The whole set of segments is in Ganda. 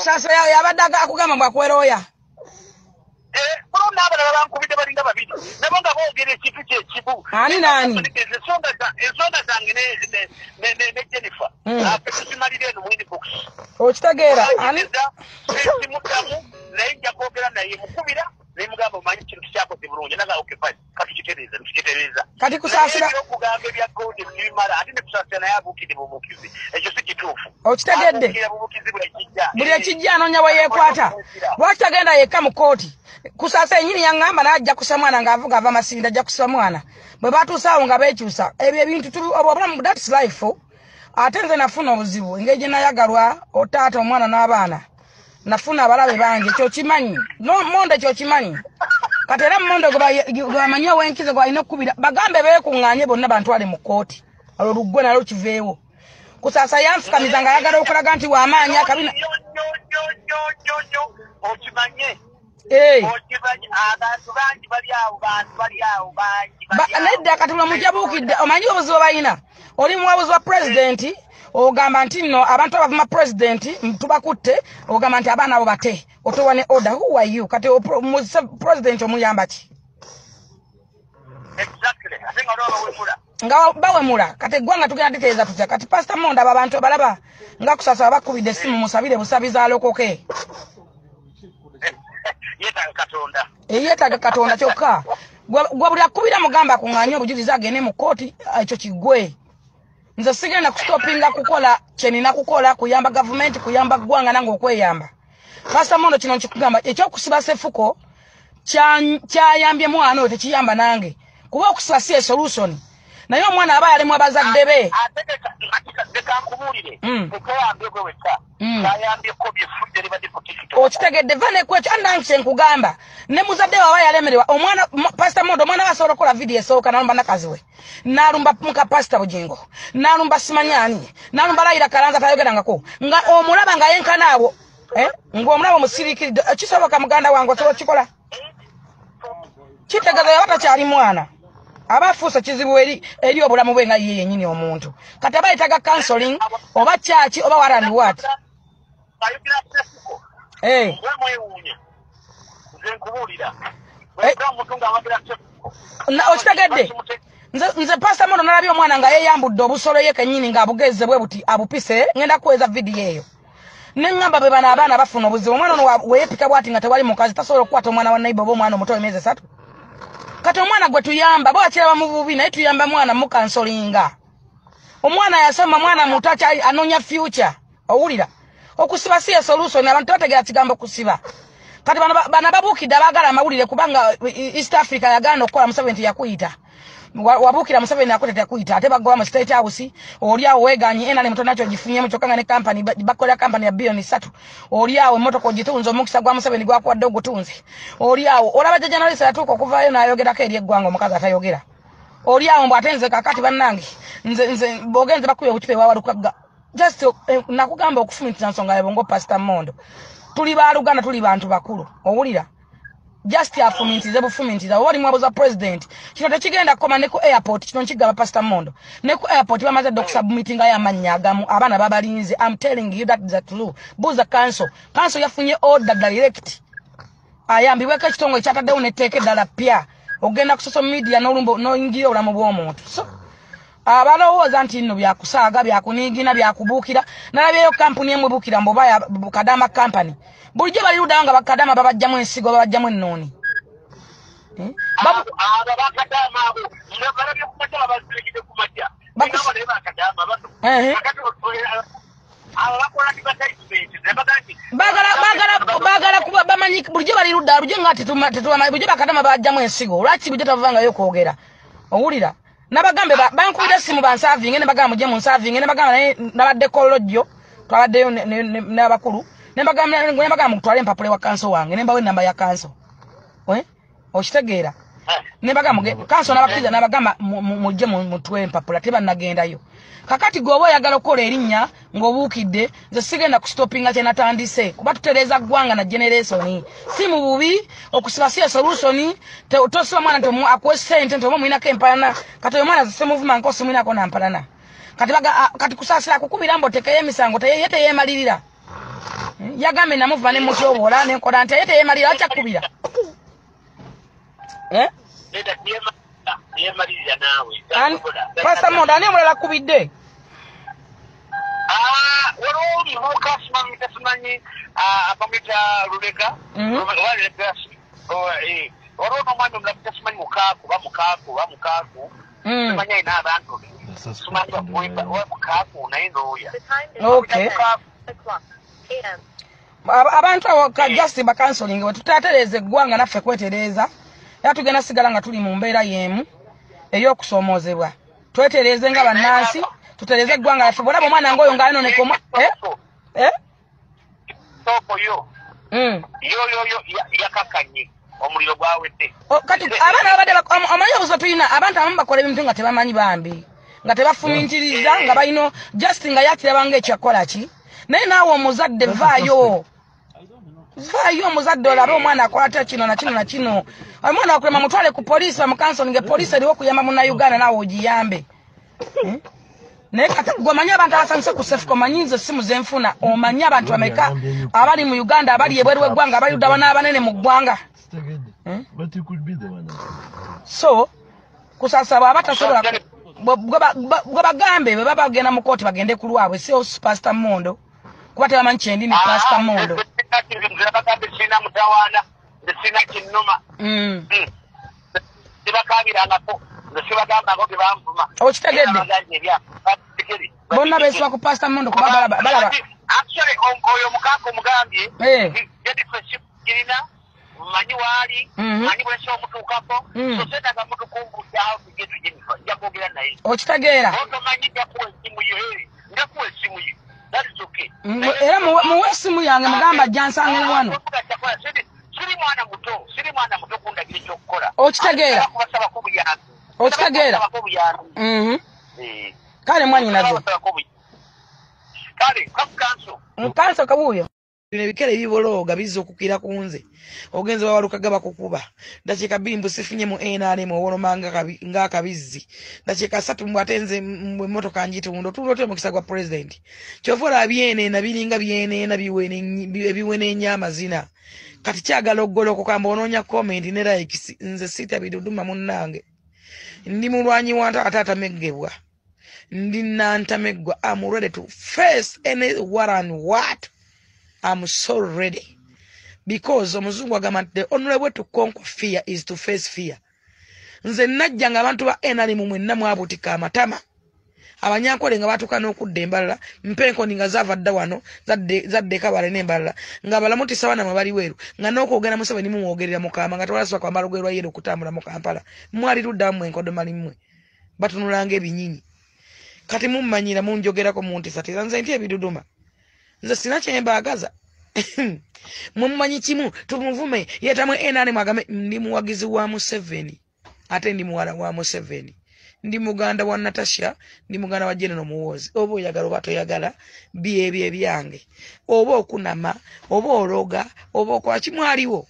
kusasa yabadaga akugamba mbakweroya kulo naba bankubide balinga babiri nabanga boogera ekintu kyekibu ani nani ensonga zange ne Jennifer tuzimalire eno mwini box okitegeera ani simutamu naye nja kwogera naye mukubira naye mugamba omanyi kintu kyakoze bulungi naga okifai katukitereeza kati kusaasira okugamba ebya gold ebimala ate ne kusaasira naye abuukidde bubuukizi ekyo si kituufu okitegedde buli ekijja anoonya we yeekwata lwaki tagenda yekka mu kooti kusaasa enyini yaŋŋamba n'ajja kusa mwana ng'avuga ava Masindi ajja kusa mwana bwe batuusa awo nga beekyusa ebyo ebintu obulamu that's life ate nze nafuna obuzibu engeri gye nayagalwa otaata omwana n'abaana nafuna abalabe bange kyokimanyi mondo kyokimanyi kati era mondo gwe bamanyi owenkize gwalina okukubira bagambe beekuŋŋaanye bonna bantwale mu kooti olwo luggwe nalwo kiveewo kusaasa yanfukamiza nga ayagala okulaga nti w'amaanyi akabina okimanye abantu bangi bali awo nedda kati bula mujabuukidde omanyi obuzibu balina oli muwabuzi wa pulezidenti ogamba nti nno abantu abavuma pulezidenti tubakutte ogamba nti abaana abo bate otowa ne order who are you kati pulezidenti omuyamba ki nga bawemula kati eggwanga tugenda litereeza tutya kati pasita Mondo abo abantu balaba nga kusasa bakubidde essimu musabire busabiza alokoke yeetaaga Katonda kyokka gwe buli akubira mugamba akuŋŋaanye obujulizi agende mu kooti ekyo kiggwe nze sigenda kustopinga kukola kyenina kukola kuyamba gavumenti kuyamba ggwanga nange okweyamba pasita Mondo kino nkikugamba ekyokusiba seffuko kyayambye mwana oyo tekiyamba nange kuba okusiba si solution naye omwana aba yalimu abazadde be okitegedde vanekwekyo andangi kyenkugamba ne muzadde waba yalemererwa omwana pasita Mondo omwana basobola okukola vidiyo esooka nalumba nakazi we nalumba muka pasita Bugingo nalumba simanyani nalumba Layira Kalanza tayogerangako nga omulaba nga yenkana abo ng'omulaba omusiriikiridde kisoboka muganda wange osobola kikola kitegeeza yaba takyali mwana aba afuusa kizibu eri obulamu bwe nga ye yennyini omuntu kati aba yetaaga counseling oba kyaki oba warandi what okitegedde nze pasita Mondo nalabye omwana nga yeyambudde obusolo ye kennyini ng'abugezze bwe buti abupise ngenda kuweza vidiyo eyo neŋŋamba be bano abaana bafuna obuzibu omwana ono weyeepika bwati nga tewali mukazi tasobola okukwata omwana wa naiba oba omwana omuto emyezi 3 kati omwana gwe tuyamba bo akiraba mu bubi naye tuyamba mwana mukansolinga omwana yasoma mwana muto anoonya future owulira okusiba si solution abantu bategera kigambo kusiba kati bano babuukidde abaagala amawulire kubanga East Africa yagaana okukola Museveni yakuyita wabuukira Museveni akutete yakuyita ate bagoba mu State House oli awo weeganye ena ne muto nakyo gifunyemu kyokka nga ne company bakolera company ya bilioni 3 oli awo emmotoka ogitunze omukisa gwa Museveni gwakuwadde ogutunze oli awo olaba General Saratuuka okuvayo n'ayogerako eri eggwanga omukazi atayogera oli awo mbw ate nze kakati bannange nze bogenze bakubye obukipe bwawalukaga just nakugamba okufumitiza nsonga yabongo pasita Mondo tuli baaluganda tuli bantu bakulu owulira just afumitize bufumitiza oli mwabuza president kino tekigenda koma ne ku airport kino nkigaba pasita Mondo ne ku airport bamaze okusubmitinga y'amannya agamu abaana babalinze I'm telling you that is true buza council yafunye order direct ayambibweko ekitongole kyataddewo netteeka eddala pya ogenda ku social media n'olumbo n'oyingira obulamu bw'omuntu so abalowooza nti nno byakusaaga byakuniigina byakubuukira nalabyeyo kampuni emu ebuukira mboba Kadama company bulijjo bali luddayo nga bakadama babajjamu ensigo babajjamu ennooni bagala kuba bamanyi bulijjo bali luddayo bulijjo nga tetubamanyi bulijjo bakadama babajjamu ensigo lwaki bulijjo tavangayo kwogera owulira nabagambe bankubira simu bansaavinge ne bagamba mujje munsaavinge ne bagamba naye nabadde kolojjo twabaddeyo n'abakulu ne bagamba mutwale empapula wa kanso wange ne mbawe namba ya kanso okitegeera ne bagamba kanso n'abakiriza n'abagamba mujje mutwe empapula tebannagendayo kakati gwoba oyagala okukola erinnya ng'obuukidde nze sigenda kustopinga kye natandise kuba tutereeza ggwanga na generation si mu bubi okusiba si solution tosiba mwana nti akuwe ssente nti oba omwinako empalana kati oyo mwana zise muvuma nkosi omwinako nampalana kati kusaasira kukubira mbotekeyo emisango ye teyeemalirira Yagambe namuva ne mutyobola ne nkola nti yete yemalira acha kubira. Nenda yemalira nawe. Pastor Mondo ani mulala kubidde. Wali muka simanyi abamita Lubega. Wali legasi. Wali omwana omulabita simanyi mukaku. Simanyi ina abantu. Simanyi mukaku naye n'oya. Okay. Abantu abo kajasti ba counseling we tutatereze eggwanga naffe kwetereza. Era tugenda sigala nga tuli mu mbeera y'emu ey'okusoomozebwa. Twetereze nga bannansi, tutereze eggwanga laffe. Bw'olaba omwana ng'oyo ng'ayononeka Soko yo. Yo yakakanye omuliro gwawedde. Kati abaana babadde omanyi obuso tulina abantu abamu bakola ebintu nga tebamanyi bambi. Nga tebafumintiriza nga balina just nga yakirabanga ekyakola ki. Naye naawe omuzadde vaayo. Vaayo omuzadde olabe omwana akwata kino na kino na kino. Omwana akulema mutwale ku poliisi bamukansolinge poliisi eriwo okuyamba munnayuganda naawe ogiyambe. Naye kati gw'omanyi abantu abasanyuse ku Sefco omanyi nze simu ze nfuna omanyi abantu bameka abali mu Uganda abali ebweru w'eggwanga abayuda n'abanene mu ggwanga. So kusasaba abatasobola gwe bagambe bwe baba bagenda mu kooti bagende ku lwabwe si Pastor Mondo kuba tebamanyi kyendi ni Pastor Mondo. Okitegedde bonna beesiba ku Pastor Mondo kuba balaba oyo mukaka omugambye girina manyi waali manyi bwesi omutuukako sosetaga mutukumbuzaho tugetu jenifa jakwogera naye okitegeera otomanyi jakuwa essimu yo njakuwa essimu yo era muwe essimu yange mugamba jansangire wano siri mwana muto kundagira ekyokukola okitegeera kale mwanyinaze kale kafukanso mukanso kabuuyo ebikere ebibolooga bizza okukira ku nze ogenze wawalukaga bakukuba dakiika 2 mbu sifunye mu NRM owoloma ng'akabizzi dakiika 3 mbu ate nze mu emmotoka njitundo tulote omukisa gwa president kyova olabyeneena biringa byeneena ebiweneenya amazina kati kyagala oggolokoka mbu onoonya comment ne likes nze siita biduduma munnange ndi mulwanyi wa atatameggebwa ndi nantameggwa I'm ready to face any what and what. I'm so ready because omuzungu agamba the only way to conquer fear is to face fear. Nze najja nga abantu ba NRM mwenna mwabutika amatama abanyankole nga batuka n'okudda embalala mpenko ninga zavadda wano zadde kabale n'embalala nga balamutisa wana mwe bali weeru nga n'okwogera Museveni mumwogerera Mukama nga tewalasa kwambala lugero lwa yero okutambula mu Kampala mwali luddamu enkodo malimmwe batunulanga ebinyinyi kati mummanyira munjogerako muntisa tera nze nti ebiduduma nze sina kyembaagaza mumumanyi kimu tumuvume yetamwe NRM agambe ndi muwagizi wa Museveni ate ndi muwala wa Museveni ndi muganda wa Natasha ndi muganda wa General Muwoozi oba oyagala oba toyagala byebye byange oba okunama oba ologa oba okola kimwaliwo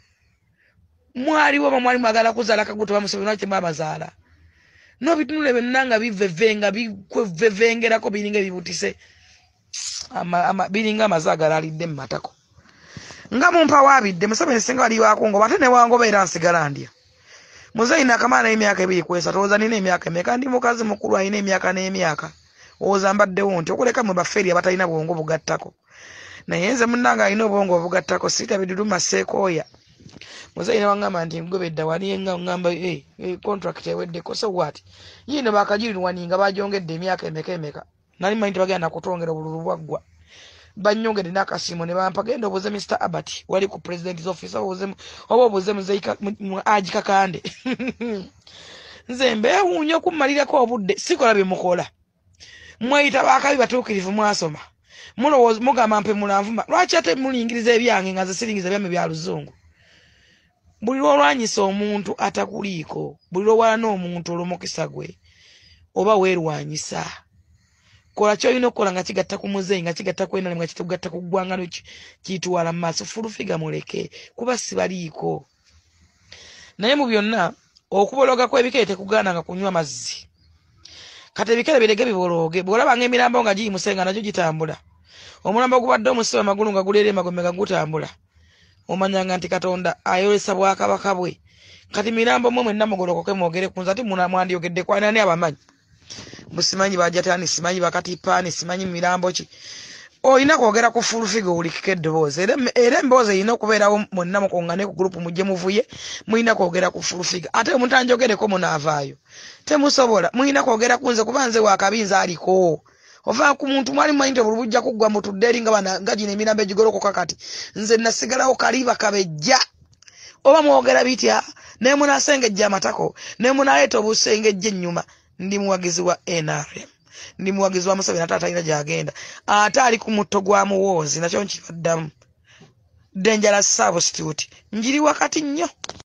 bamwali mwagala kuzaala kaguto ba Museveni waki mbabazaala no bitunule bennanga bivevenga bikwevevengerako biringa bibutise biringa amazagala alidde mu matako nga mumpa wabidde Museveni singa wali wakongo bate ne wangobeera nsigala ndya Muzaina kamana emyaka 2 kwesa toza nina emyaka emeka ndi mukazi mukulu ayina emyaka n'emyaka oza mbadde wonti okuleka mu baferi abatalina bwongo bugattako naye nze munnanga alina obwongo bugattako sita biduduma seekoya Muzaina wangamba nti ngobedda wali ngamba contract eweddeko so what yino bakajiriwaninga bajongedde emyaka emeka nali manyi bagenda kutongera obululu bwaggwa banyongedde n'akasiimo ne bampa genda obuze Mr. Abbott wali ku president's office obuze muzeika ajika kande nze mbeewuunya okummalirako obudde sikola bye mukola mweyita bakabi batuukirivu mwasoma mulowooza mugamba mpe mulanvuma lwaki ate mulingiriza ebyange nga nze siringiza byame bya luzungu buli lwolwanyisa omuntu atakuliiko buli lwowala n'omuntu olw'omukisa gwe oba weerwanyisa kola kyoyina okukola nga kigatta ku muzeeyi nga kigatta ku NRM nga kitugatta ku ggwanga kiyitwala mu maaso fulufiga muleke kuba sibaliiko naye mu byonna okubologa kw'ebikere tekugaana nga kunywa mazzi kati ebikere birege bibolooge bw'olabanga emirambo nga giyimuse nga nagyo gitambula Omulamba gubadde omusibe amagulu nga guleera emagombe nga gutambula. Omanyanga nti Katonda ayolesa bwakabaka bwe. Kati mirambo mwe mwenna mugolokoke mwogere ku nze ati mwandiyogedde ku ani abamanyi. Musimanyi bajatani, simanyi bakatipaani, simanyi mirambo ki. Oyina kwogera ku full figure ulikike eddoboozi. Era emboozi erina okubeerawo mwenna mukongane ku group mujje muvuye, muyina kwogera ku full figure. Ate mutanjogereko munaavaayo. Temusobola, muyina kwogera ku nze kuba nze wakabinza aliko. Ova ku muntu mwali mmanyi nti obulubujja kuggwa mutudde eri nga gino emirambo egigolokoka kati. Nze nasigalawo kaliba kabejja. Oba mwogera bitya, ne munasengejja amatako, ne munaleeta obusengejja ennyuma. Ndi muwagizi wa NRM. Ndi muwagizi wa Museveni ate atalina gy'agenda. Ate ali ku mutto gwa muwoozi nakyo nkibaddamu. Dangerous substitute. Njiri wakati nnyo.